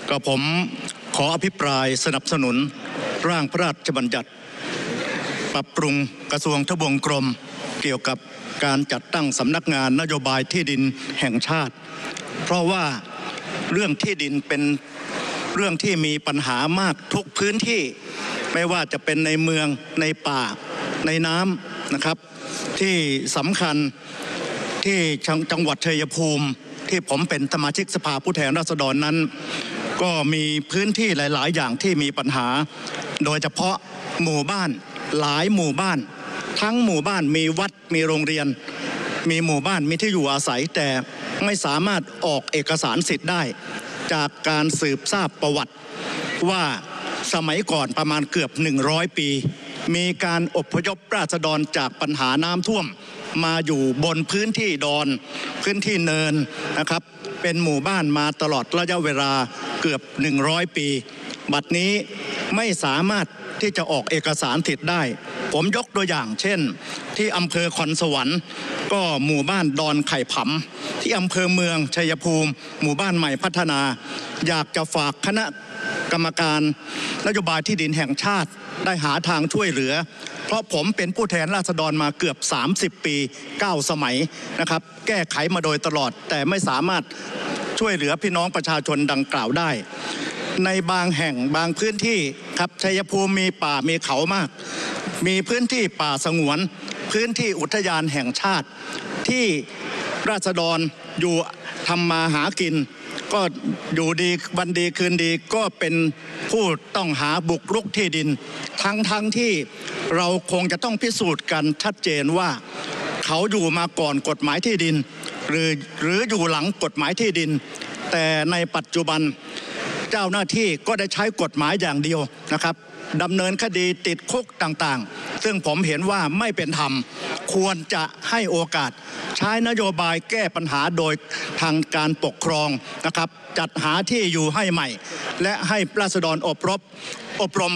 ก็ผมขออภิปรายสนับสนุนร่างพระราชบัญญัติปรับปรุงกระทรวงทบวงกรมเกี่ยวกับการจัดตั้งสำนักงานนโยบายที่ดินแห่งชาติเพราะว่าเรื่องที่ดินเป็นเรื่องที่มีปัญหามากทุกพื้นที่ไม่ว่าจะเป็นในเมืองในป่าในน้ำนะครับที่สำคัญที่จังหวัดชัยภูมิที่ผมเป็นสมาชิกสภาผู้แทนราษฎรนั้นก็มีพื้นที่หลายๆอย่างที่มีปัญหาโดยเฉพาะหมู่บ้านหลายหมู่บ้านทั้งหมู่บ้านมีวัดมีโรงเรียนมีหมู่บ้านมีที่อยู่อาศัยแต่ไม่สามารถออกเอกสารสิทธิ์ได้จากการสืบทราบประวัติว่าสมัยก่อนประมาณเกือบ100ปีมีการอพยพราษฎรจากปัญหาน้ำท่วมมาอยู่บนพื้นที่ดอนพื้นที่เนินนะครับเป็นหมู่บ้านมาตลอดระยะเวลาเกือบ100ปีบัดนี้ไม่สามารถที่จะออกเอกสารสิทธิ์ได้ผมยกตัวอย่างเช่นที่อำเภอคอนสวรรค์ก็หมู่บ้านดอนไข่ผำที่อำเภอเมืองชัยภูมิหมู่บ้านใหม่พัฒนาอยากจะฝากคณะกรรมการนโยบายที่ดินแห่งชาติได้หาทางช่วยเหลือเพราะผมเป็นผู้แทนราษฎรมาเกือบ30ปี9สมัยนะครับแก้ไขมาโดยตลอดแต่ไม่สามารถช่วยเหลือพี่น้องประชาชนดังกล่าวได้ในบางแห่งบางพื้นที่ครับชัยภูมิมีป่ามีเขามากมีพื้นที่ป่าสงวนพื้นที่อุทยานแห่งชาติที่ราษฎรอยู่ทำมาหากินก็อยู่ดีวันดีคืนดีก็เป็นผู้ต้องหาบุกรุกที่ดินทั้งที่เราคงจะต้องพิสูจน์กันชัดเจนว่าเขาอยู่มาก่อนกฎหมายที่ดินหรืออยู่หลังกฎหมายที่ดินแต่ในปัจจุบันเจ้าหน้าที่ก็ได้ใช้กฎหมายอย่างเดียวนะครับดำเนินคดีติดคุกต่างๆซึ่งผมเห็นว่าไม่เป็นธรรมควรจะให้โอกาสใช้นโยบายแก้ปัญหาโดยทางการปกครองนะครับจัดหาที่อยู่ให้ใหม่และให้ราษฎรอบรม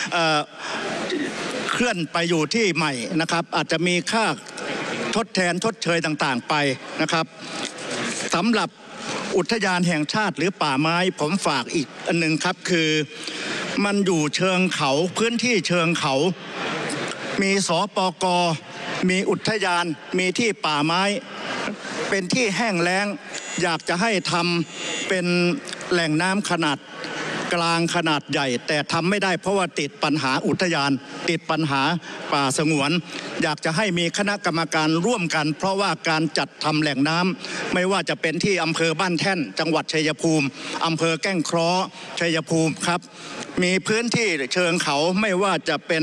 เคลื่อนไปอยู่ที่ใหม่นะครับอาจจะมีค่าทดแทนชดเชยต่างๆไปนะครับสำหรับอุทยานแห่งชาติหรือป่าไม้ผมฝากอีกอันหนึ่งครับคือมันอยู่เชิงเขาพื้นที่เชิงเขามีสปก.มีอุทยานมีที่ป่าไม้เป็นที่แห้งแล้งอยากจะให้ทำเป็นแหล่งน้ำขนาดกลางขนาดใหญ่แต่ทำไม่ได้เพราะว่าติดปัญหาอุทยานติดปัญหาป่าสงวนอยากจะให้มีคณะกรรมการร่วมกันเพราะว่าการจัดทำแหล่งน้ำไม่ว่าจะเป็นที่อำเภอบ้านแท่นจังหวัดชัยภูมิอำเภอแก้งเคราะห์ชัยภูมิครับมีพื้นที่เชิงเขาไม่ว่าจะเป็น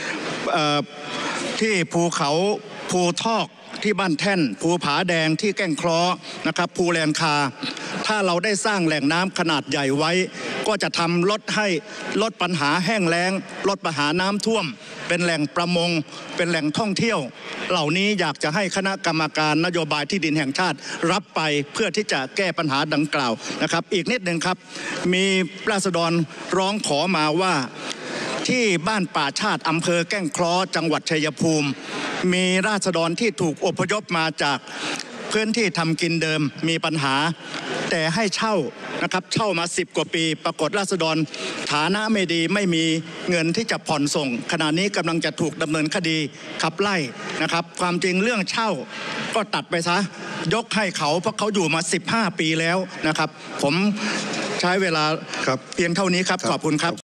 ที่ภูเขาภูทอกที่บ้านแท่นภูผาแดงที่แก้งเคราะห์นะครับภูแลนคาถ้าเราได้สร้างแหล่งน้ำขนาดใหญ่ไว้ก็จะทำลดปัญหาแห้งแล้งลดปัญหาน้ำท่วมเป็นแหล่งประมงเป็นแหล่งท่องเที่ยวเหล่านี้อยากจะให้คณะกรรมการนโยบายที่ดินแห่งชาติรับไปเพื่อที่จะแก้ปัญหาดังกล่าวนะครับอีกนิดหนึ่งครับมีราษฎรร้องขอมาว่าที่บ้านป่าชาติอำเภอแก้งเคราะห์จังหวัดชัยภูมิมีราษฎรที่ถูกอพยพมาจากพื้นที่ทำกินเดิมมีปัญหาแต่ให้เช่านะครับเช่ามา10 กว่าปีปรากฏราษฎรฐานะไม่ดีไม่มีเงินที่จะผ่อนส่งขณะนี้กำลังจะถูกดำเนินคดีขับไล่นะครับความจริงเรื่องเช่าก็ตัดไปซะยกให้เขาเพราะเขาอยู่มา15 ปีแล้วนะครับผมใช้เวลาเพียงเท่านี้ครับขอบคุณครับ